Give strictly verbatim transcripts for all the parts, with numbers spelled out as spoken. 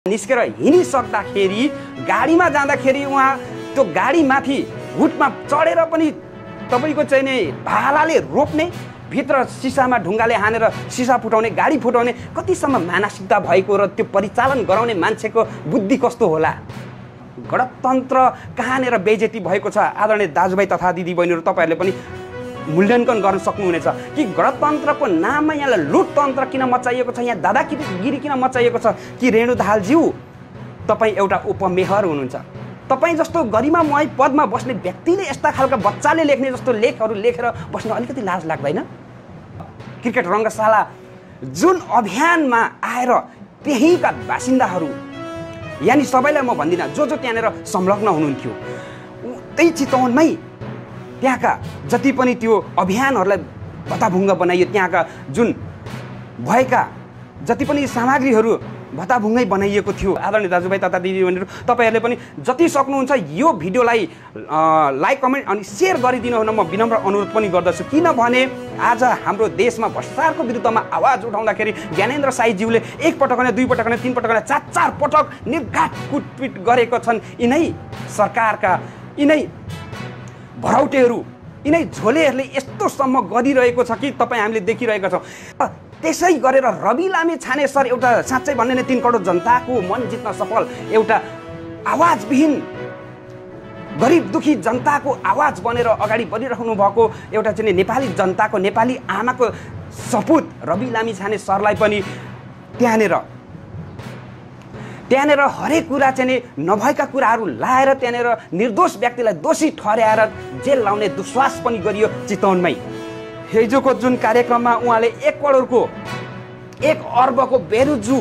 निस्केर हिँडिसक्दाखेरि गाडीमा जाँदाखेरि उहाँ त्यो गाडीमाथि हुटमा चढेर पनि तपाईको चाहिँ नि भालाले रोप्ने, भित्र सिसामा ढुङ्गाले हानेर सिसा फुटाउने, गाडी फुटाउने कतिसम्म मानसिकता भएको र त्यो परिचालन गराउने मान्छेको बुद्धि कस्तो होला। गणतन्त्र कहाँनिर बेइज्जती भएको छ आदरणीय दाजुभाइ तथा दिदीबहिनीहरू, तपाईँहरूले पनि मूल्याङ्कन गर्न सक्नुहुनेछ कि गणतन्त्रको नाममा यहाँलाई लुटतन्त्र किन मचाइएको छ, यहाँ दादागिरी किन मचाइएको छ कि रेणु दाहालज्यू तपाईँ एउटा उपमेयर हुनुहुन्छ। तपाईँ जस्तो गरिमामय पदमा बस्ने व्यक्तिले यस्ता खालका बच्चाले लेख्ने जस्तो लेखहरू लेखेर बस्न अलिकति लाज लाग्दैन? क्रिकेट रङ्गशाला जुन अभियानमा आएर त्यहीँका बासिन्दाहरू, यानि सबैलाई म भन्दिनँ, जो जो त्यहाँनिर संलग्न हुनुहुन्थ्यो त्यही चितवनमै त्यहाँका जति पनि त्यो अभियानहरूलाई भत्ताभुङ्ग बनाइयो, त्यहाँका जुन भएका जति पनि सामग्रीहरू भत्ताभुङ्गै बनाइएको थियो। आदरणीय दाजुभाइ तथा दिदीबहिनीहरू, तपाईँहरूले पनि जति सक्नुहुन्छ यो भिडियोलाई लाइक कमेन्ट अनि सेयर गरिदिनु हुन म विनम्र अनुरोध पनि गर्दछु। किनभने आज हाम्रो देशमा भ्रष्टाचारको विरुद्धमा आवाज उठाउँदाखेरि ज्ञानेन्द्र साईज्यूले एक पटक होइन, दुई पटक होइन, तिन पटक होइन, चार चार पटक निर्घात कुटपिट गरेका छन्। यिनै सरकारका यिनै भरौटेहरू, यिनै झोलेहरूले यस्तोसम्म गरिरहेको छ कि तपाईँ हामीले देखिरहेका छौँ। त्यसै गरेर रवि लामी छाने सर एउटा साँच्चै भन्ने नै तीन करोड जनताको मन जित्न सफल, एउटा आवाजविहीन गरिब दुखी जनताको आवाज बनेर अगाडि बढिराख्नु भएको एउटा चाहिँ नेपाली जनताको, नेपाली आमाको सपुत रवि लामी छाने सरलाई पनि त्यहाँनिर त्यहाँनिर हरेक कुरा चाहिँ नभएका कुराहरू लाएर त्यहाँनिर निर्दोष व्यक्तिलाई दोषी ठहर्याएर जेल लाउने दुस्वास पनि गरियो चितवनमै। हिजोको जुन कार्यक्रममा उहाँले एक करोडको एक अर्बको बेरुजु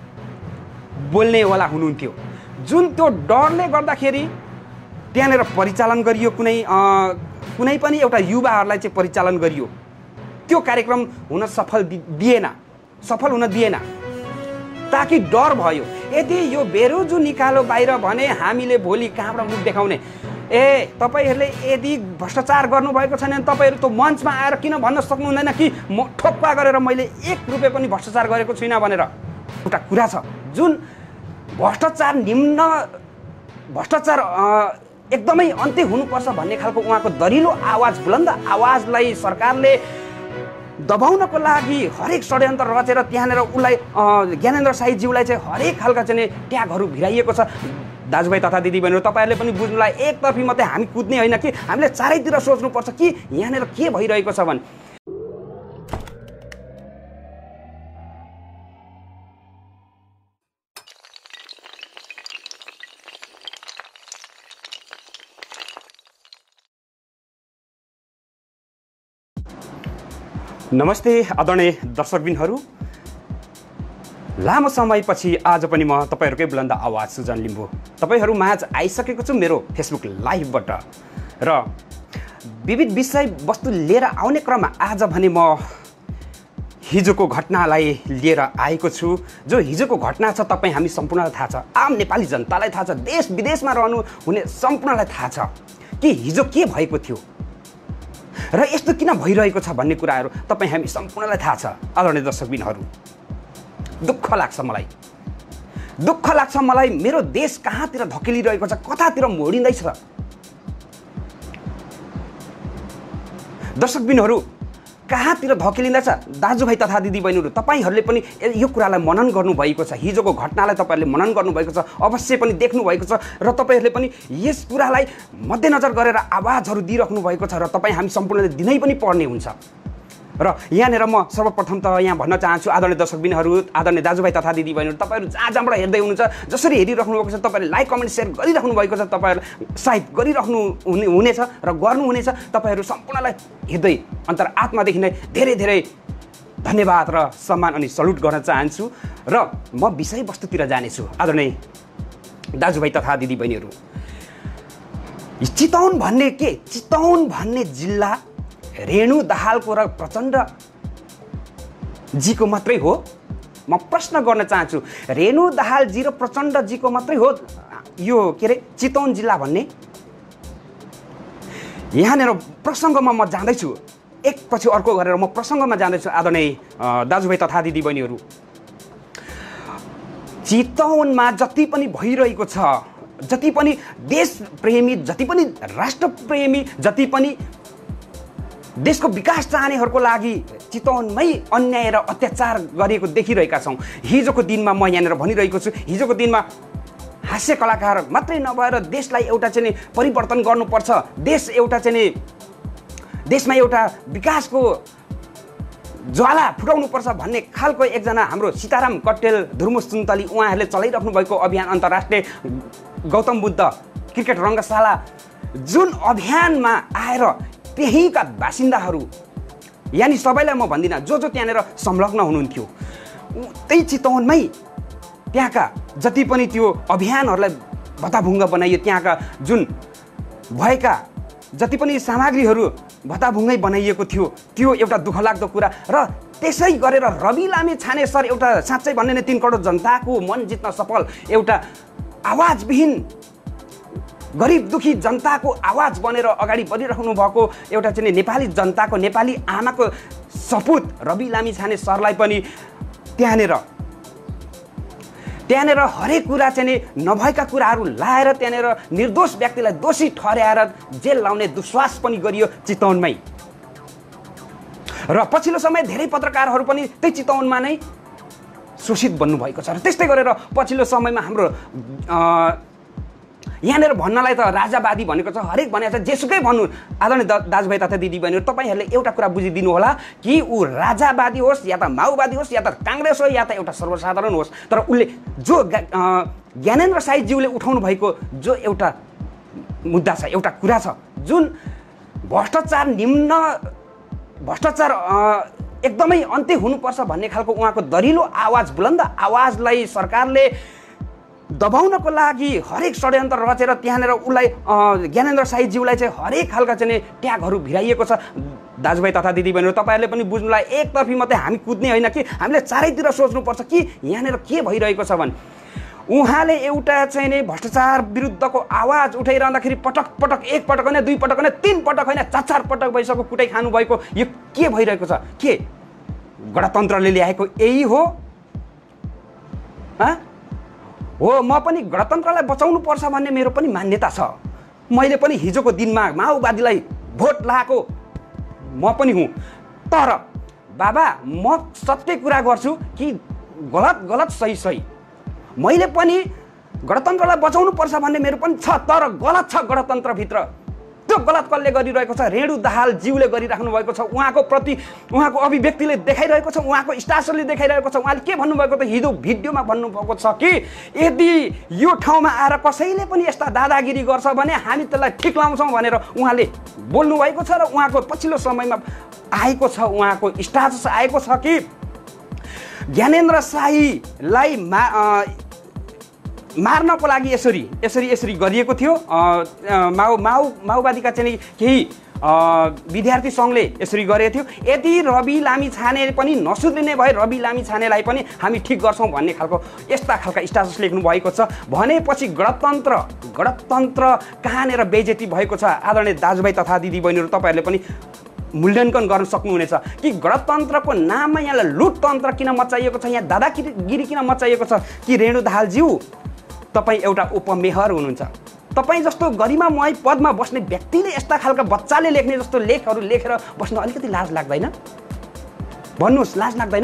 बोल्नेवाला हुनुहुन्थ्यो, जुन त्यो डरले गर्दाखेरि त्यहाँनिर परिचालन गरियो, कुनै कुनै पनि एउटा युवाहरूलाई चाहिँ परिचालन गरियो। त्यो कार्यक्रम हुन सफल दिएन, सफल हुन दिएन ताकि डर भयो। यदि यो बेरुजु निकालो बाहिर भने हामीले भोलि कहाँबाट मुख देखाउने? ए तपाईँहरूले यदि भ्रष्टाचार गर्नुभएको छैन भने तपाईँहरू त्यो मञ्चमा आएर किन भन्न सक्नुहुँदैन कि म ठोक्पा गरेर मैले एक रुपियाँ पनि भ्रष्टाचार गरेको छुइनँ भनेर? एउटा कुरा छ, जुन भ्रष्टाचार निम्न भ्रष्टाचार एकदमै अन्त्य हुनुपर्छ भन्ने खालको उहाँको दरिलो आवाज, बुलन्द आवाजलाई सरकारले दबाउनको लागि हरेक षड्यन्त्र रचेर त्यहाँनिर उसलाई ज्ञानेन्द्र साईज्यूलाई चाहिँ हरेक खालका चाहिँ ट्यागहरू भिराइएको छ। दाजुभाइ तथा दिदीबहिनीहरू, तपाईँहरूले पनि बुझ्नुलाई एकतर्फी मात्रै हामी कुद्ने होइन कि हामीले चारैतिर सोच्नुपर्छ कि यहाँनिर के भइरहेको छ भने। नमस्ते आदरणीय दर्शकबिनहरू, लामो समयपछि आज पनि म तपाईँहरूकै बुलन्द आवाज सुजन लिम्बू तपाईँहरू माझ आइसकेको छु मेरो फेसबुक लाइभबाट र विविध विषय वस्तु लिएर आउने क्रममा आज भने म हिजोको घटनालाई लिएर आएको छु। जो हिजोको घटना छ तपाईँ हामी सम्पूर्णलाई थाहा छ, आम नेपाली जनतालाई थाहा छ, देश विदेशमा रहनु हुने सम्पूर्णलाई थाहा छ कि हिजो के भएको थियो र यस्तो किन भइरहेको छ भन्ने कुराहरू तपाईँ हामी सम्पूर्णलाई थाहा छ। आदरणीय दर्शकबिनहरू, दुःख लाग्छ मलाई, दुःख लाग्छ मलाई मेरो देश कहाँतिर धकेलिरहेको छ, कतातिर मोडिँदैछ। दर्शकबिनहरू, कहाँतिर धकेलिँदैछ? दाजुभाइ तथा दिदीबहिनीहरू, तपाईँहरूले पनि यो कुरालाई मनन गर्नुभएको छ, हिजोको घटनालाई तपाईँहरूले मनन गर्नुभएको छ, अवश्य पनि देख्नुभएको छ र तपाईँहरूले पनि यस कुरालाई मध्यनजर गरेर आवाजहरू दिइराख्नु भएको छ र तपाईँ हामी सम्पूर्णले दिनै पनि पर्ने हुन्छ। र यहाँनिर म सर्वप्रथम त यहाँ भन्न चाहन्छु आदरणीय दर्शकबिनहरू, आदरणीय दाजुभाइ तथा दिदीबहिनीहरू, तपाईँहरू जहाँ जहाँबाट हेर्दै हुनुहुन्छ, जसरी हेरिराख्नु भएको छ, तपाईँहरूले लाइक कमेन्ट सेयर गरिराख्नु भएको छ, तपाईँहरू सायद गरिराख्नु हुने हुनेछ र गर्नुहुनेछ। तपाईँहरू सम्पूर्णलाई हृदय अन्तर आत्मादेखि नै धेरै धेरै धन्यवाद र सम्मान अनि सल्युट गर्न चाहन्छु र म विषयवस्तुतिर जानेछु। आदरणीय दाजुभाइ तथा दिदीबहिनीहरू, चितवन भन्ने के चितवन भन्ने जिल्ला रेणु दाहालको र प्रचण्ड जीको मात्रै हो? म प्रश्न गर्न चाहन्छु, रेणु दाहालजी र प्रचण्ड जीको मात्रै हो यो के अरे चितवन जिल्ला भन्ने? यहाँनिर प्रसङ्गमा म जाँदैछु, एकपछि अर्को गरेर म प्रसङ्गमा जाँदैछु। आदरणीय दाजुभाइ तथा दिदीबहिनीहरू, चितवनमा जति पनि भइरहेको छ, जति पनि देशप्रेमी, जति पनि राष्ट्रप्रेमी, जति पनि देशको विकास चाहनेहरूको लागि चितवनमै अन्याय र अत्याचार गरेको देखिरहेका छौँ। हिजोको दिनमा म यहाँनिर भनिरहेको छु, हिजोको दिनमा हास्य कलाकार मात्रै नभएर देशलाई एउटा चाहिँ परिवर्तन गर्नुपर्छ, देश एउटा चाहिँ देशमा एउटा विकासको ज्वाला फुटाउनुपर्छ भन्ने खालको एकजना हाम्रो सीताराम कट्टेल, धुर्मु सुन्तली उहाँहरूले चलाइराख्नु भएको अभियान अन्तर्राष्ट्रिय गौतम बुद्ध क्रिकेट रङ्गशाला, जुन अभियानमा आएर त्यहीँका बासिन्दाहरू, यानि सबैलाई म भन्दिनँ, जो जो त्यहाँनिर संलग्न हुनुहुन्थ्यो, त्यही चितवनमै त्यहाँका जति पनि त्यो अभियानहरूलाई भत्ताभुङ्ग बनाइयो, त्यहाँका जुन भएका जति पनि सामग्रीहरू भत्ताभुङ्गै बनाइएको थियो, त्यो एउटा दुःखलाग्दो कुरा। र त्यसै गरेर रवि लामी छाने सर एउटा साँच्चै भन्ने नै तीन करोड जनताको मन जित्न सफल, एउटा आवाजविहीन गरिब दुखी जनताको आवाज बनेर अगाडि बढिराख्नु भएको एउटा चाहिँ नेपाली जनताको, नेपाली आमाको सपुत रवि लामी छाने सरलाई पनि त्यहाँनिर त्यहाँनिर हरेक कुरा चाहिँ नभएका कुराहरू लाएर त्यहाँनिर निर्दोष व्यक्तिलाई दोषी ठहर्याएर जेल लाउने दुस्वास पनि गरियो चितवनमै। र पछिल्लो समय धेरै पत्रकारहरू पनि त्यही चितवनमा नै शोषित बन्नुभएको छ। र त्यस्तै गरेर पछिल्लो समयमा हाम्रो यहाँनिर भन्नलाई त राजावादी भनेको छ, हरेक भनेको छ, जेसुकै भन्नु आदरणीय दाजुभाइ तथा दिदीबहिनीहरू, तपाईँहरूले एउटा कुरा बुझिदिनु होला कि ऊ राजावादी होस् या त माओवादी होस् या त काङ्ग्रेस होस् या त एउटा सर्वसाधारण होस्, तर उसले जो ज्ञानेन्द्र साईज्यूले उठाउनु भएको जो एउटा मुद्दा छ, एउटा कुरा छ, जुन भ्रष्टाचार निम्न भ्रष्टाचार एकदमै अन्त्य हुनुपर्छ भन्ने खालको उहाँको दरिलो आवाज, बुलन्द आवाजलाई सरकारले दबाउनको लागि हरेक षड्यन्त्र रचेर त्यहाँनिर उसलाई ज्ञानेन्द्र साईज्यूलाई चाहिँ हरेक खालका चाहिँ ट्यागहरू भिराइएको छ। दाजुभाइ तथा दिदीबहिनीहरू, तपाईँहरूले पनि बुझ्नुलाई एकतर्फी मात्रै हामी कुद्ने होइन कि हामीले चारैतिर सोच्नुपर्छ कि यहाँनिर के भइरहेको छ भने उहाँले एउटा चाहिँ नि भ्रष्टाचार विरुद्धको आवाज उठाइरहँदाखेरि पटक पटक एक पटक होइन, दुई पटक होइन, तिन पटक होइन, चार चार पटक भइसक्यो कुटाइ खानुभएको। यो के भइरहेको छ? के गणतन्त्रले ल्याएको यही हो? हो, म पनि गणतन्त्रलाई बचाउनु पर्छ भन्ने मेरो पनि मान्यता छ। मैले पनि हिजोको दिनमा माओवादीलाई भोट लगाएको म पनि हुँ, तर बाबा म सत्य कुरा गर्छु कि गलत गलत सही सही, मैले पनि गणतन्त्रलाई बचाउनु पर्छ भन्ने मेरो पनि छ, तर गलत छ गणतन्त्रभित्र। त्यो गलत कसले गरिरहेको छ? रेणु दाहाल ज्यूले गरिराख्नु भएको छ, उहाँको प्रति उहाँको अभिव्यक्तिले देखाइरहेको छ, उहाँको स्टासरले देखाइरहेको छ। उहाँले के भन्नुभएको त हिजो भिडियोमा भन्नुभएको छ कि यदि यो ठाउँमा आएर कसैले पनि यस्ता दादागिरी गर्छ भने हामी त्यसलाई ठिक लाउँछौँ भनेर उहाँले बोल्नुभएको छ। र उहाँको पछिल्लो समयमा आएको छ, उहाँको स्टाटस आएको छ कि ज्ञानेन्द्र शाहीलाई मा मार्नको लागि यसरी यसरी यसरी गरिएको थियो। माओ माओ माओवादीका चाहिँ केही विद्यार्थी सङ्घले यसरी गरेको थियो। यदि रवि लामी छाने पनि नसुध्रिने भए रवि लामी छानेलाई पनि हामी ठिक गर्छौँ भन्ने खालको यस्ता खालका स्टाटस लेख्नु भएको छ। भनेपछि गणतन्त्र गणतन्त्र कहाँनिर बेइज्जती भएको छ? आदरणीय दाजुभाइ तथा दिदीबहिनीहरू, तपाईँहरूले पनि मूल्याङ्कन गर्न सक्नुहुनेछ कि गणतन्त्रको नाममा यहाँलाई लुटतन्त्र किन मचाइएको छ, यहाँ दादागिरी किन मचाइएको छ? कि रेणु दाहालज्यू तपाईँ एउटा उपमेयर हुनुहुन्छ, तपाईँ जस्तो गरिमामय पदमा बस्ने व्यक्तिले यस्ता खालका बच्चाले लेख्ने जस्तो लेखहरू लेखेर बस्न अलिकति लाज लाग्दैन? भन्नुहोस्, लाज लाग्दैन?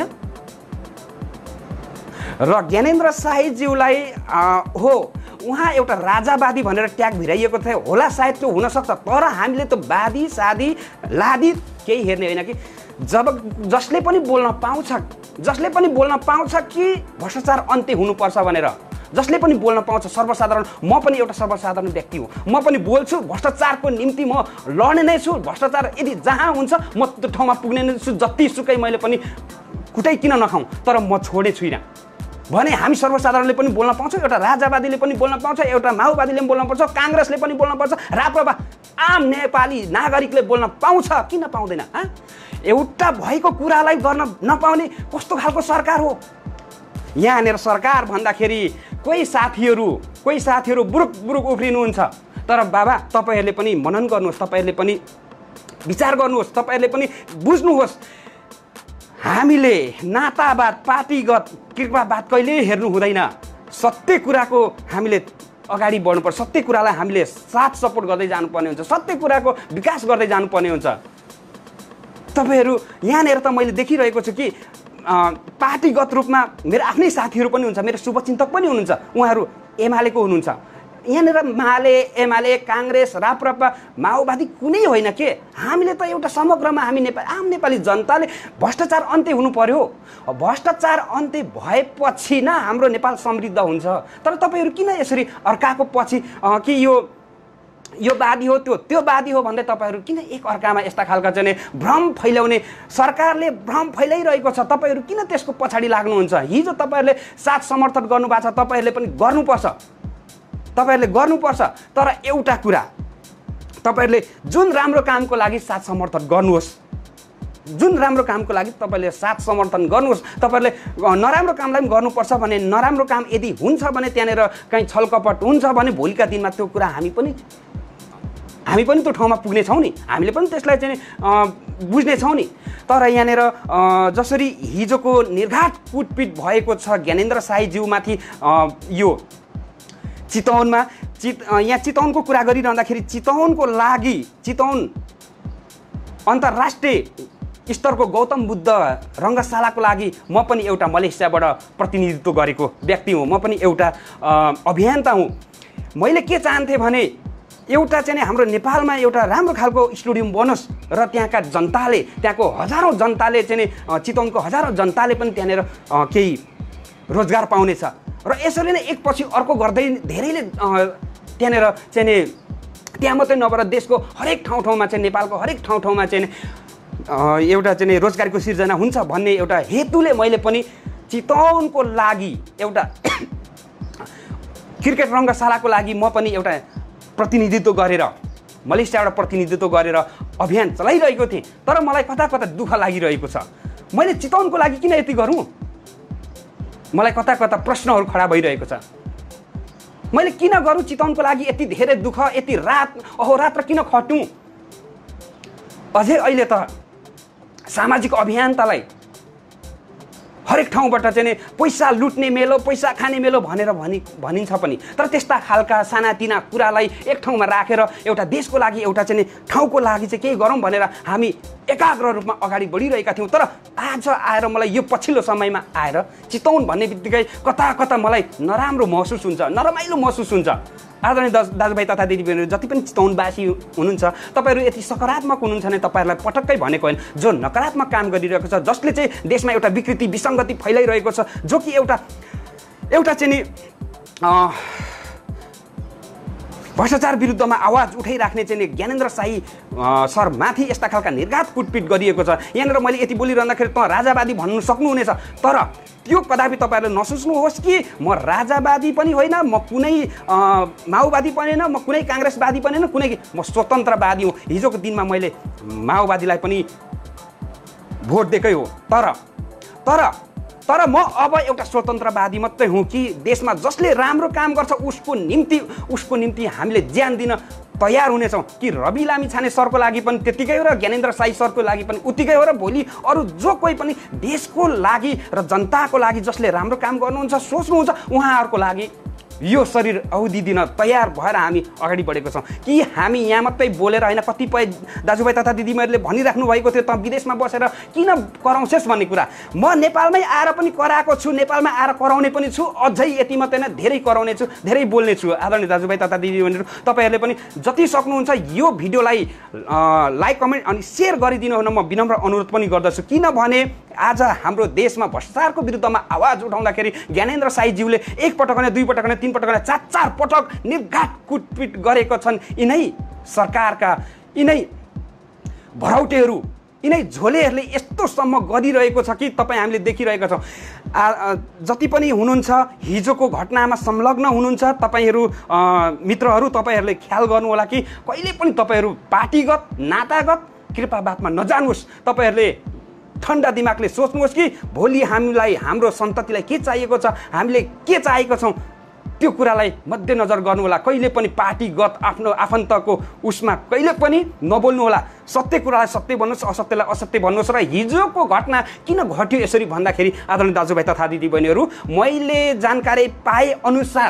र ज्ञानेन्द्र शाहीज्यूलाई हो उहाँ एउटा राजावादी भनेर ट्याग भिराइएको थियो होला, सायद त्यो हुनसक्छ, तर हामीले त वादी सादी लादी केही हेर्ने होइन कि जब जसले पनि बोल्न पाउँछ जसले पनि बोल्न पाउँछ कि भ्रष्टाचार अन्त्य हुनुपर्छ भनेर, जसले पनि बोल्न पाउँछ, सर्वसाधारण, म पनि एउटा सर्वसाधारण व्यक्ति हुँ, म पनि बोल्छु, भ्रष्टाचारको निम्ति म लड्ने नै छु। भ्रष्टाचार यदि जहाँ हुन्छ म त्यो ठाउँमा पुग्ने नै छु, जतिसुकै मैले पनि कुटै किन नखाउँ, तर म छोड्ने छुइनँ भने हामी सर्वसाधारणले पनि बोल्न पाउँछौँ, एउटा राजावादीले पनि बोल्न पाउँछ, एउटा माओवादीले पनि बोल्न पाउँछ, काङ्ग्रेसले पनि बोल्न पाउँछ, राप्रपा आम नेपाली नागरिकले बोल्न पाउँछ, किन पाउँदैन? एउटा भएको कुरालाई गर्न नपाउने कस्तो खालको सरकार हो? यहाँनिर सरकार भन्दाखेरि कोही साथीहरू कोही साथीहरू बुरुक बुरुक उफ्रिनुहुन्छ, तर बाबा तपाईँहरूले पनि मनन गर्नुहोस्, तपाईँहरूले पनि विचार गर्नुहोस्, तपाईँहरूले पनि बुझ्नुहोस्, हामीले नातावाद पार्टीगत कृपावाद कहिले हेर्नु हुँदैन। सत्य कुराको हामीले अगाडि बढ्नुपर्छ, सत्य कुरालाई हामीले साथ सपोर्ट गर्दै जानुपर्ने हुन्छ, सत्य कुराको विकास गर्दै जानुपर्ने हुन्छ। तपाईँहरू यहाँनिर त मैले देखिरहेको छु कि पार्टीगत रूपमा मेरो आफ्नै साथीहरू पनि हुन्छ, मेरो शुभचिन्तक पनि हुनुहुन्छ, उहाँहरू एमालेको हुनुहुन्छ। यहाँनिर माले एमाले काङ्ग्रेस राप्रपा माओवादी कुनै होइन के, हामीले त एउटा समग्रमा हामी नेपाली आम नेपाली जनताले भ्रष्टाचार अन्त्य हुनु पर्यो। भ्रष्टाचार अन्त्य भएपछि न हाम्रो नेपाल समृद्ध हुन्छ। तर तपाईँहरू किन यसरी अर्काको पछि कि यो यो वादी हो त्यो त्यो वादी हो भन्दै तपाईँहरू किन एक अर्कामा यस्ता खालका चाहिँ भ्रम फैलाउने, सरकारले भ्रम फैलाइरहेको छ, तपाईँहरू किन त्यसको पछाडि लाग्नुहुन्छ? हिजो तपाईँहरूले साथ समर्थन गर्नुभएको छ, तपाईँहरूले पनि गर्नुपर्छ, तपाईँहरूले गर्नुपर्छ। तर एउटा कुरा, तपाईँहरूले जुन राम्रो कामको लागि साथ समर्थन गर्नुहोस्, जुन राम्रो कामको लागि तपाईँले साथ समर्थन गर्नुहोस्। तपाईँहरूले नराम्रो कामलाई पनि गर्नुपर्छ भने, नराम्रो काम यदि हुन्छ भने, त्यहाँनिर कहीँ छलकपट हुन्छ भने भोलिका दिनमा त्यो कुरा हामी पनि हामी पनि त्यो ठाउँमा पुग्नेछौँ नि, हामीले पनि त्यसलाई चाहिँ बुझ्नेछौँ नि। तर यहाँनिर जसरी हिजोको निर्घात कुटपिट भएको छ ज्ञानेन्द्र शाहीज्यूमाथि यो चितवनमा, चित यहाँ चितवनको कुरा गरिरहँदाखेरि चितवनको लागि, चितवन अन्तर्राष्ट्रिय स्तरको गौतम बुद्ध रङ्गशालाको लागि म पनि एउटा मलेसियाबाट प्रतिनिधित्व गरेको व्यक्ति हुँ, म पनि एउटा अभियन्ता हुँ। मैले के चाहन्थेँ भने एउटा चाहिँ हाम्रो नेपालमा एउटा राम्रो खालको स्टेडियम बनोस् र त्यहाँका जनताले, त्यहाँको हजारौँ जनताले चाहिँ चितवनको हजारौँ जनताले पनि त्यहाँनिर केही रोजगार पाउनेछ। र यसरी नै एकपछि अर्को गर्दै धेरैले त्यहाँनिर चाहिँ त्यहाँ मात्रै नभएर देशको हरेक ठाउँ ठाउँमा चाहिँ नेपालको हरेक ठाउँ ठाउँमा चाहिँ एउटा चाहिँ रोजगारको सिर्जना हुन्छ भन्ने एउटा हेतुले मैले पनि चितवनको लागि एउटा क्रिकेट रङ्गशालाको लागि म पनि एउटा प्रतिनिधित्व गरेर, मलेसियाबाट प्रतिनिधित्व गरेर अभियान चलाइरहेको थिएँ। तर मलाई कता कता दुःख लागिरहेको छ, मैले चितवनको लागि किन यति गरौँ? मलाई कता कता प्रश्नहरू खडा भइरहेको छ। मैले किन गरौँ चितवनको लागि यति धेरै दुःख, यति रात अहोरात्र किन खटौँ? अझै अहिले त सामाजिक अभियानतालाई हरेक ठाउँबाट चाहिँ पैसा लुट्ने मेलो, पैसा खाने मेलो भनेर भनि भनिन्छ पनि। तर त्यस्ता खालका सानातिना कुरालाई एक ठाउँमा राखेर एउटा देशको लागि, एउटा चाहिँ ठाउँको लागि चाहिँ केही गरौँ भनेर हामी एकाग्र रूपमा अगाडि बढिरहेका थियौँ। तर आज आएर मलाई यो पछिल्लो समयमा आएर चितवन भन्ने बित्तिकै कता कता मलाई नराम्रो महसुस हुन्छ, नरमाइलो महसुस हुन्छ। आदरणीय दाजुभाइ तथा दिदीबहिनीहरू जति पनि चितवनवासी हुनुहुन्छ, तपाईँहरू यति सकारात्मक हुनुहुन्छ भने तपाईँहरूलाई पटक्कै भनेको होइन। जो नकारात्मक काम गरिरहेको छ, जसले चाहिँ देशमा एउटा विकृति विसङ्गति फैलाइरहेको छ, जो कि एउटा एउटा चाहिँ नि भ्रष्टाचार विरुद्धमा आवाज उठाइराख्ने चाहिँ ज्ञानेन्द्र शाही सर माथि यस्ता खालका निर्घात कुटपिट गरिएको छ। यहाँनिर मैले यति बोलिरहँदाखेरि त राजावादी भन्नु सक्नुहुनेछ, तर त्यो कदापि तपाईँहरूले नसोच्नुहोस् कि म राजावादी पनि होइन, म कुनै माओवादी पनि होइन, म कुनै काङ्ग्रेसवादी पनि होइन, कुनै म स्वतन्त्रवादी हुँ। हिजोको दिनमा मैले माओवादीलाई पनि भोट दिएकै हो, तर तर तर म अब एउटा स्वतन्त्रवादी मात्रै हुँ कि देशमा जसले राम्रो काम गर्छ उसको निम्ति उसको निम्ति हामीले ज्यान दिन तयार हुनेछौँ। कि रवि लामिछाने सरको लागि पनि त्यतिकै हो र ज्ञानेन्द्र शाही सरको लागि पनि उत्तिकै हो र भोलि अरू जो कोही पनि देशको लागि र जनताको लागि जसले राम्रो काम गर्नुहुन्छ, सोच्नुहुन्छ, उहाँहरूको लागि यो शरीर अवधि दिन तयार भएर हामी अगाडि बढेको छौँ। कि हामी यहाँ मात्रै बोलेर होइन, कतिपय दाजुभाइ तथा दिदीबहिनीहरूले भनिराख्नु भएको थियो त विदेशमा बसेर किन कराउँछस् भन्ने कुरा। म नेपालमै आएर पनि कराएको छु, नेपालमा आएर कराउने पनि छु, अझै यति मात्रै होइन धेरै कराउने छु, धेरै बोल्ने छु। आदरणीय दाजुभाइ तथा दिदीबहिनीहरू तपाईँहरूले पनि जति सक्नुहुन्छ यो भिडियोलाई लाइक कमेन्ट अनि सेयर गरिदिनु हुन म विनम्र अनुरोध पनि गर्दछु। किनभने आज हाम्रो देशमा भ्रष्टाचारको विरुद्धमा आवाज उठाउँदाखेरि ज्ञानेन्द्र शाहीज्यूले एक पटक होइन, दुई पटक होइन, तीन पटक होइन, चार चार पटक निर्घात कुटपिट गरेका छन्। यिनै सरकारका यिनै भरौटेहरू, यिनै झोलेहरूले यस्तोसम्म गरिरहेको छ कि तपाईँ हामीले देखिरहेका छौँ। जति पनि हुनुहुन्छ हिजोको घटनामा संलग्न हुनुहुन्छ तपाईँहरू मित्रहरू, तपाईँहरूले ख्याल गर्नु होला कि कहिले पनि तपाईँहरू पार्टीगत नातागत कृपावादमा नजानुहोस्। तपाईँहरूले ठन्डा दिमागले सोच्नुहोस् कि भोलि हामीलाई, हाम्रो सन्ततिलाई के चाहिएको छ, हामीले के चाहेको छौँ, त्यो कुरालाई मध्यनजर गर्नु होला। कहिले पनि पार्टीगत आफ्नो आफन्तको उसमा कहिले पनि नबोल्नु होला। सत्य कुरालाई सत्य भन्नुहोस्, असत्यलाई असत्य भन्नुहोस्। र हिजोको घटना किन घट्यो यसरी भन्दाखेरि आदरणीय दाजुभाइ तथा दिदीबहिनीहरू, मैले जानकारी पाए अनुसार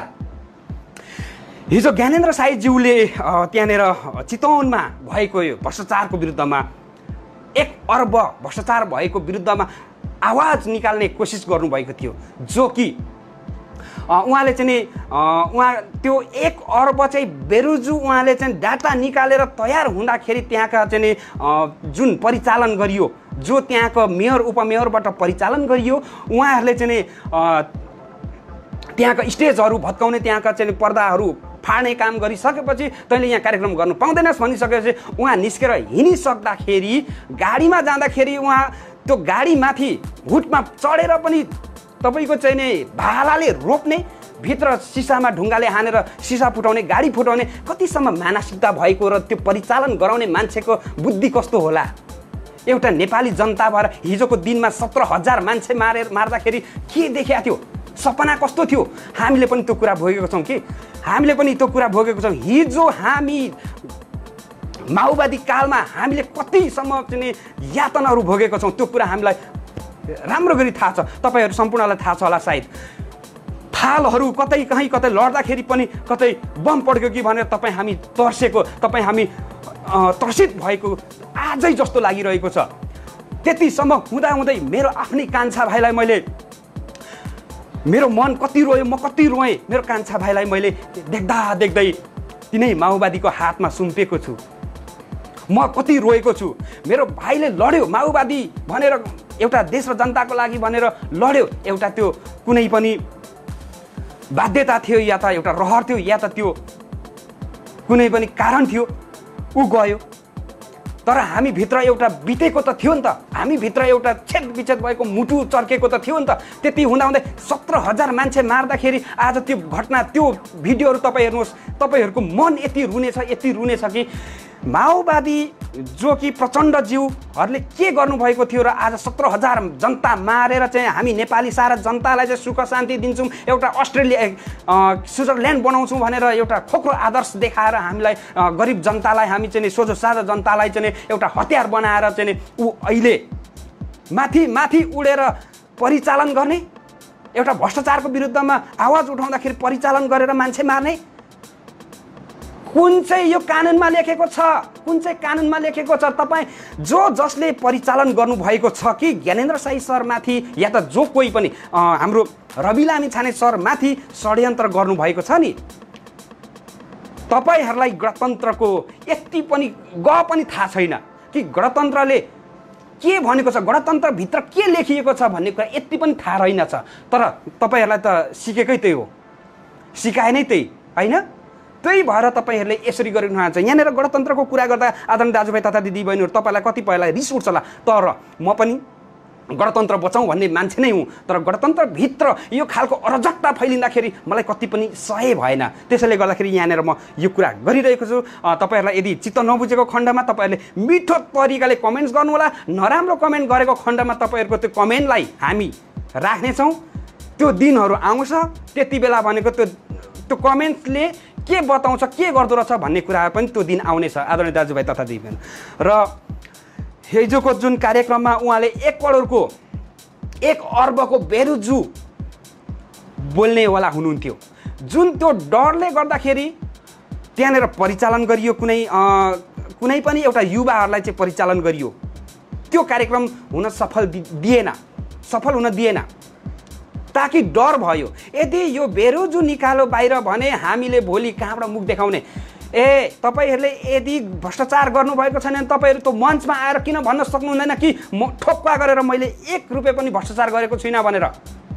हिजो ज्ञानेन्द्र साईज्यूले त्यहाँनिर चितवनमा भएको यो भ्रष्टाचारको विरुद्धमा एक अर्ब भ्रष्टाचार भएको विरुद्धमा आवाज निकाल्ने कोसिस गर्नुभएको थियो, जो कि उहाँले चाहिँ नि उहाँ त्यो एक अर्ब चाहिँ बेरुजु उहाँले चाहिँ डाटा निकालेर तयार हुँदाखेरि त्यहाँका चाहिँ नि जुन परिचालन गरियो, जो त्यहाँको मेयर उपमेयरबाट परिचालन गरियो, उहाँहरूले चाहिँ नि त्यहाँका स्टेजहरू भत्काउने, त्यहाँका चाहिँ पर्दाहरू फाड्ने काम गरिसकेपछि तैँले यहाँ कार्यक्रम गर्नु पाउँदैनस् भनिसकेपछि उहाँ निस्केर हिँडिसक्दाखेरि गाडीमा जाँदाखेरि उहाँ त्यो गाडीमाथि हुटमा चढेर पनि तपाईँको चाहिँ नि भालाले रोप्ने, भित्र सिसामा ढुङ्गाले हानेर सिसा फुटाउने, गाडी फुटाउने कतिसम्म मानसिकता भएको र त्यो परिचालन गराउने मान्छेको बुद्धि कस्तो होला। एउटा नेपाली जनता भएर हिजोको दिनमा सत्र हजार मान्छे मारेर मार्दाखेरि के देखिया थियो, सपना कस्तो थियो। हामीले पनि त्यो कुरा भोगेको छौँ कि हामीले पनि त्यो कुरा भोगेको छौँ। हिजो हामी माओवादी कालमा हामीले कतिसम्म चाहिँ यातनाहरू भोगेको छौँ, त्यो कुरा हामीलाई राम्रो गरी थाहा छ। तपाईँहरू सम्पूर्णलाई थाहा छ होला सायद। थालहरू कतै कहीँ कतै लड्दाखेरि पनि कतै बम पड्क्यो कि भनेर तपाईँ हामी तर्सेको, तपाईँ हामी त्रसित भएको आजै जस्तो लागिरहेको छ। त्यतिसम्म हुँदाहुँदै मेरो आफ्नै कान्छा भाइलाई मैले, मेरो मन कति रोयो, म कति रोएँ। मेरो कान्छा भाइलाई मैले देख्दा देख्दै तिनै माओवादीको हातमा सुम्पेको छु, म कति रोएको छु। मेरो भाइले लड्यो माओवादी भनेर, एउटा देश र जनताको लागि भनेर लड्यो। एउटा त्यो कुनै पनि बाध्यता थियो, या त एउटा रहर थियो, या त त्यो कुनै पनि कारण थियो, ऊ गयो। तर हामी भित्र एउटा बितेको त थियो नि त, हामी भित्र एउटा छेद विच्छेद भएको मुटु चर्केको त थियो नि त। त्यति हुँदाहुँदै सत्र हजार मान्छे मार्दाखेरि आज त्यो घटना, त्यो भिडियोहरू तपाईँ हेर्नुहोस्, तपाईँहरूको मन यति रुनेछ, यति रुनेछ कि माओवादी जो कि प्रचण्डज्यूहरूले के गर्नुभएको थियो र आज सत्र हजार जनता मारेर चाहिँ हामी नेपाली सारा जनतालाई चाहिँ सुख शान्ति दिन्छौँ, एउटा अस्ट्रेलिया स्विजरल्यान्ड बनाउँछौँ भनेर एउटा खोक्रो आदर्श देखाएर हामीलाई गरिब जनतालाई, हामी चाहिँ सोझो साझा जनतालाई चाहिँ एउटा हतियार बनाएर चाहिँ ऊ अहिले माथि माथि उडेर परिचालन गर्ने, एउटा भ्रष्टाचारको विरुद्धमा आवाज उठाउँदाखेरि परिचालन गरेर मान्छे मार्ने। कुन चाहिँ यो कानुनमा लेखेको छ, कुन चाहिँ कानुनमा लेखेको छ? तपाईँ जो जसले परिचालन गर्नुभएको छ कि ज्ञानेन्द्र साई सरमाथि या त जो कोही पनि हाम्रो रवि लामी छाने सरमाथि षड्यन्त्र गर्नुभएको छ नि, तपाईँहरूलाई गणतन्त्रको यति पनि ग पनि थाहा छैन कि गणतन्त्रले के भनेको छ, गणतन्त्रभित्र के लेखिएको छ भन्ने कुरा यति पनि थाहा रहेनछ। तर तपाईँहरूलाई त सिकेकै त्यही हो, सिकाए नै त्यही होइन। त्यही भएर तपाईँहरूले यसरी गरिरहनु भएको छ। यहाँनिर गणतन्त्रको कुरा गर्दा आदरणीय दाजुभाइ तथा दिदीबहिनीहरू, तपाईँलाई कतिपयलाई रिस उठ्छ होला, तर म पनि गणतन्त्र बचाउँ भन्ने मान्छे नै हुँ। तर गणतन्त्रभित्र यो खालको अराजकता फैलिँदाखेरि मलाई कति पनि सह्य भएन। त्यसैले गर्दाखेरि यहाँनिर म यो कुरा गरिरहेको छु। तपाईँहरूलाई यदि चित्त नबुझेको खण्डमा तपाईँहरूले मिठो तरिकाले कमेन्ट्स गर्नुहोला। नराम्रो कमेन्ट गरेको खण्डमा तपाईँहरूको त्यो कमेन्टलाई हामी राख्नेछौँ। त्यो दिनहरू आउँछ, त्यति बेला भनेको त्यो त्यो कमेन्ट्सले के बताउँछ, के गर्दो रहेछ भन्ने कुरा पनि त्यो दिन आउनेछ आदरणीय दाजुभाइ तथा दिदीबहिनी। र हिजोको जुन कार्यक्रममा उहाँले एक करोडको एक अर्बको बेरुजु बोल्नेवाला हुनुहुन्थ्यो, जुन त्यो डरले गर्दाखेरि त्यहाँनिर परिचालन गरियो, कुनै कुनै पनि एउटा युवाहरूलाई चाहिँ परिचालन गरियो। त्यो कार्यक्रम हुन सफल दिएन, सफल हुन दिएन, ताकि डर भयो। यदि यो बेरुजु निकालो बाहिर भने हामीले भोलि कहाँबाट मुख देखाउने? ए तपाईँहरूले यदि भ्रष्टाचार गर्नुभएको छैन भने तपाईँहरू त मञ्चमा आएर किन भन्न सक्नुहुँदैन कि म ठोक्का गरेर मैले एक रुपियाँ पनि भ्रष्टाचार गरेको छुइनँ भनेर?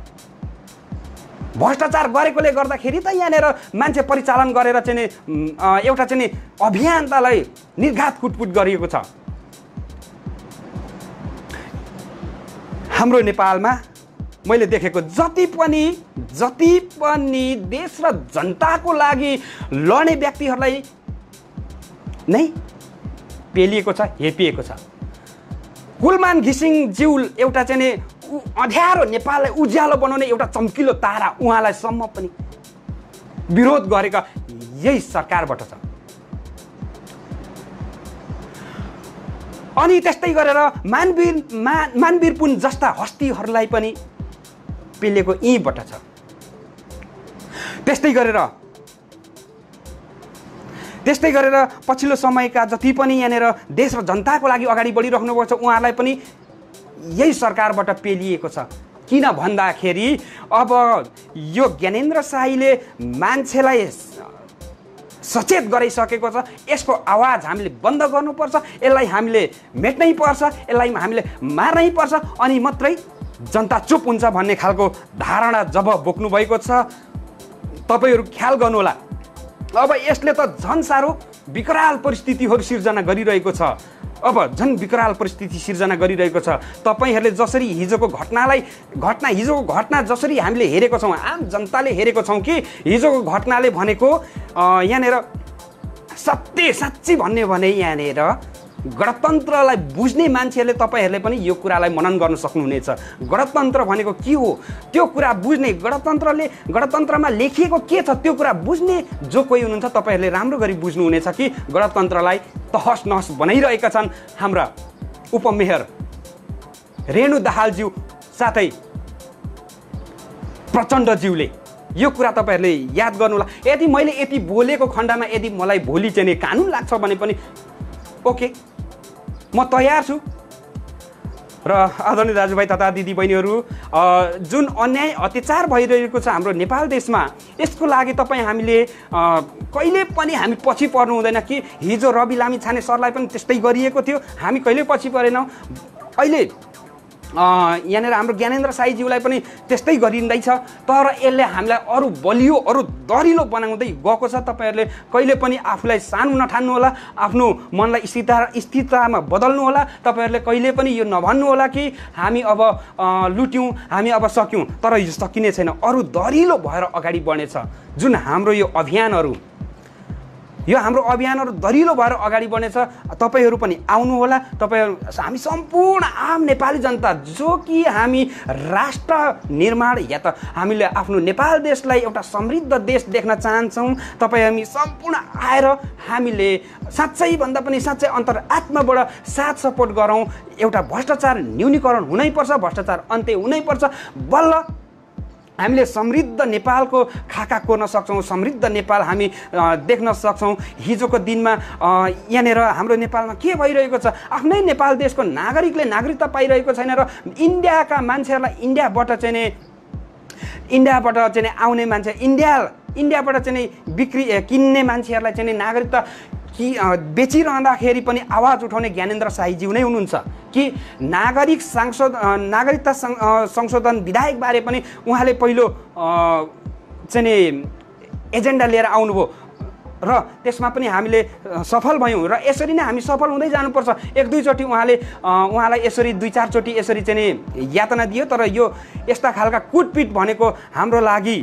भ्रष्टाचार गरेकोले गर्दाखेरि त यहाँनिर मान्छे परिचालन गरेर चाहिँ एउटा चाहिँ अभियन्तालाई निर्घात कुटपुट गरिएको छ। हाम्रो नेपालमा मैले देखेको जति पनि जति पनि देश र जनताको लागि लड्ने व्यक्तिहरूलाई नै पेलिएको छ, हेपिएको छ। कुलमान घिसिङ ज्यू एउटा चाहिँ अँध्यारो नेपाललाई उज्यालो बनाउने एउटा चम्किलो तारा, उहाँलाई सम्म पनि विरोध गरेका यही सरकारबाट छ। अनि त्यस्तै गरेर मानवीर मा मानवीर पुन जस्ता हस्तीहरूलाई पनि पेलेको यहीँबाट छ। त्यस्तै गरेर त्यस्तै गरेर पछिल्लो समयका जति पनि यहाँनिर देश र जनताको लागि अगाडि बढिराख्नु भएको छ उहाँहरूलाई पनि यही सरकारबाट पेलिएको छ। किन भन्दाखेरि अब यो ज्ञानेन्द्र शाहीले मान्छेलाई सचेत गराइसकेको छ। यसको आवाज हामीले बन्द गर्नुपर्छ, यसलाई हामीले मेट्नै पर्छ, यसलाई हामीले मार्नै पर्छ, अनि मात्रै जनता चुप हुन्छ भन्ने खालको धारणा जब बोक्नु भएको छ। तपाईहरू ख्याल गर्नुहोला, अब यसले त झन् साह्रो विकराल परिस्थितिहरू सिर्जना गरिरहेको छ। अब झन् विकराल परिस्थिति सिर्जना गरिरहेको छ। तपाईहरूले जसरी हिजोको घटनालाई घटना हिजोको घटना जसरी हामीले हेरेको छौँ, आम जनताले हेरेको छौँ कि हिजोको घटनाले भनेको यहाँनिर सत्य साँच्ची भन्ने भने यहाँनिर गणतन्त्रलाई बुझ्ने मान्छेहरूले तपाईँहरूले पनि यो कुरालाई मनन गर्न सक्नुहुनेछ। गणतन्त्र भनेको के हो त्यो कुरा बुझ्ने, गणतन्त्रले गणतन्त्रमा लेखिएको के छ त्यो कुरा बुझ्ने जो कोही हुनुहुन्छ तपाईँहरूले राम्रो गरी बुझ्नुहुनेछ कि गणतन्त्रलाई तहस नहस बनाइरहेका छन् हाम्रा उपमेयर रेणु दाहालज्यू साथै प्रचण्डज्यूले। यो कुरा तपाईँहरूले याद गर्नुहोला। यदि मैले यति बोलेको खण्डमा यदि मलाई भोलि चाहिँ कानुन लाग्छ भने पनि ओके, म तयार छु। र आदरणीय दाजुभाइ तथा दिदीबहिनीहरू, जुन अन्याय अत्याचार भइरहेको छ हाम्रो नेपाल देशमा, यसको लागि तपाईँ हामीले कहिले पनि हामी पछि पर्नु हुँदैन कि हिजो रवि लामिछाने सरलाई पनि त्यस्तै गरिएको थियो, हामी कहिले पछि परेनौँ। अहिले यहाँनिर हाम्रो ज्ञानेन्द्र शाहीज्यूलाई पनि त्यस्तै गरिँदैछ, तर यसले हामीलाई अरू बलियो अरू दरिलो बनाउँदै गएको छ। तपाईँहरूले कहिले पनि आफूलाई सानो नठान्नु होला, आफ्नो मनलाई स्थिरता स्थिरतामा बदल्नु होला। तपाईँहरूले कहिले पनि यो नभन्नु होला कि हामी अब लुट्यौँ, हामी अब सक्यौँ, तर यो सकिने छैन। अरू दरिलो भएर अगाडि बढ्नेछ। जुन हाम्रो यो अभियानहरू यो हाम्रो अभियानहरू दरिलो भएर अगाडि बढ्नेछ। तपाईँहरू पनि आउनुहोला। तपाईँहरू हामी सम्पूर्ण आम नेपाली जनता जो कि हामी राष्ट्र निर्माण या त हामीले आफ्नो नेपाल देशलाई एउटा समृद्ध देश देख्न चाहन्छौँ। तपाईँ हामी सम्पूर्ण आएर हामीले साँच्चै भन्दा पनि साँच्चै अन्तरात्माबाट साथ सपोर्ट गरौँ। एउटा भ्रष्टाचार न्यूनीकरण हुनैपर्छ, भ्रष्टाचार अन्त्य हुनैपर्छ। बल्ल हामीले समृद्ध नेपालको खाका कोर्न सक्छौँ, समृद्ध नेपाल हामी देख्न सक्छौँ। हिजोको दिनमा यहाँनिर हाम्रो नेपालमा के भइरहेको छ, आफ्नै नेपाल देशको नागरिकले नागरिकता पाइरहेको छैन र इन्डियाका मान्छेहरूलाई इन्डियाबाट चाहिँ नि इन्डियाबाट चाहिँ नि आउने मान्छे इन्डिया इन्डियाबाट चाहिँ नि बिक्री किन्ने मान्छेहरूलाई चाहिँ नि नागरिकता कि बेचिरहँदाखेरि पनि आवाज उठाउने ज्ञानेन्द्र शाहीज्यू नै हुनुहुन्छ कि नागरिक संशोध नागरिकता संशोधन विधेयकबारे पनि उहाँले पहिलो चाहिँ नि एजेन्डा लिएर आउनुभयो र त्यसमा पनि हामीले सफल भयौँ र यसरी नै हामी सफल हुँदै जानुपर्छ। एक दुईचोटि उहाँले उहाँलाई यसरी दुई चारचोटि यसरी चाहिँ नि यातना दियो, तर यो यस्ता खालका कुटपिट भनेको हाम्रो लागि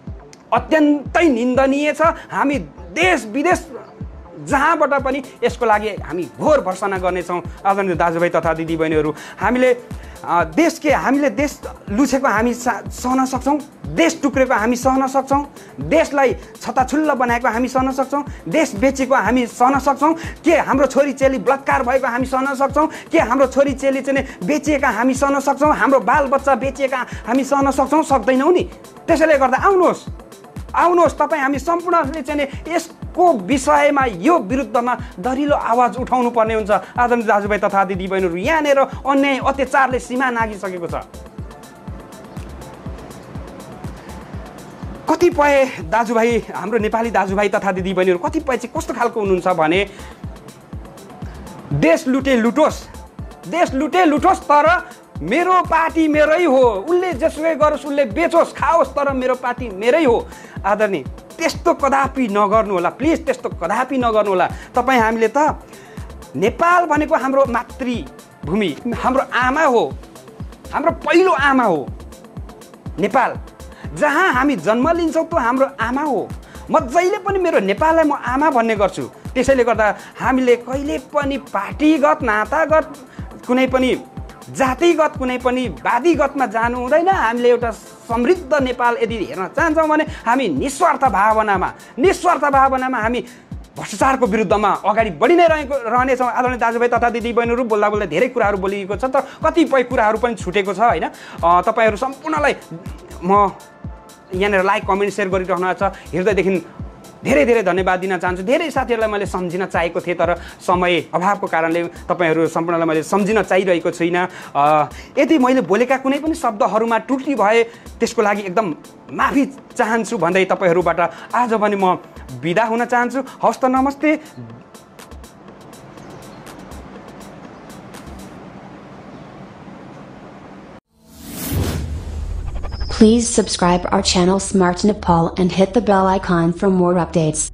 अत्यन्तै निन्दनीय छ। हामी देश विदेश जहाँबाट पनि यसको लागि हामी घोर भर्सना गर्नेछौँ। आदरणीय दाजुभाइ तथा दिदीबहिनीहरू, हामीले देश के हामीले देश लुछेको हामी सहन सक्छौँ, देश टुक्रेको हामी सहन सक्छौँ, देशलाई छताछुल्ल बनाएको हामी सहन सक्छौँ, देश बेचेको हामी सहन सक्छौँ, के हाम्रो छोरी चेली बलात्कार भएको हामी सहन सक्छौँ, के हाम्रो छोरी चेली चाहिँ बेचिएका हामी सहन सक्छौँ, हाम्रो बालबच्चा बेचिएका हामी सहन सक्छौँ? सक्दैनौँ नि। त्यसैले गर्दा आउनुहोस् आउनुहोस् तपाईँ हामी सम्पूर्णले चाहिँ यसको विषयमा यो विरुद्धमा दरिलो आवाज उठाउनु पर्ने हुन्छ। आदरणीय दाजुभाइ तथा दिदीबहिनीहरू, यहाँनिर अन्याय अत्याचारले सीमा नागिसकेको छ। कतिपय दाजुभाइ हाम्रो नेपाली दाजुभाइ तथा दिदीबहिनीहरू कतिपय चाहिँ कस्तो खालको हुनुहुन्छ भने देश लुटे लुटोस् देश लुटे लुटोस् तर मेरो पार्टी मेरै हो, उसले जसुकै गरोस्, उसले बेचोस् खाओस्, तर मेरो पार्टी मेरै हो। आदरणीय त्यस्तो कदापि नगर्नु होला, प्लिज त्यस्तो कदापि नगर्नु होला। तपाईँ हामीले त नेपाल भनेको हाम्रो मातृभूमि, हाम्रो आमा हो, हाम्रो पहिलो आमा हो नेपाल। जहाँ हामी जन्म लिन्छौँ त्यो हाम्रो आमा हो। म जहिले पनि मेरो नेपाललाई म आमा भन्ने गर्छु। त्यसैले गर्दा हामीले कहिले पनि पार्टीगत नातागत कुनै पनि जातिगत कुनै पनि वादीगतमा जानु हुँदैन। हामीले एउटा समृद्ध नेपाल यदि हेर्न चाहन्छौँ भने हामी निस्वार्थ भावनामा निस्वार्थ भावनामा हामी भ्रष्टाचारको विरुद्धमा अगाडि बढी नै रहेको रहनेछौँ। आदरणीय दाजुभाइ तथा दिदीबहिनीहरू, बोल्दा बोल्दा धेरै कुराहरू बोलिएको छ, तर कतिपय कुराहरू पनि छुटेको छ होइन। तपाईँहरू सम्पूर्णलाई म यहाँनिर लाइक कमेन्ट सेयर गरिरहनु भएको छ, हृदयदेखि धेरै धेरै धन्यवाद दिन चाहन्छु। धेरै साथीहरूलाई मैले सम्झिन चाहेको थिएँ, तर समय अभावको कारणले तपाईँहरू सम्पूर्णलाई मैले सम्झिन चाहिरहेको छुइनँ। यदि मैले बोलेका कुनै पनि शब्दहरूमा त्रुटि भए त्यसको लागि एकदम माफी चाहन्छु भन्दै तपाईँहरूबाट आज भने म बिदा हुन चाहन्छु। हवस् त, नमस्ते। Please subscribe our channel Smart Nepal and hit the bell icon for more updates.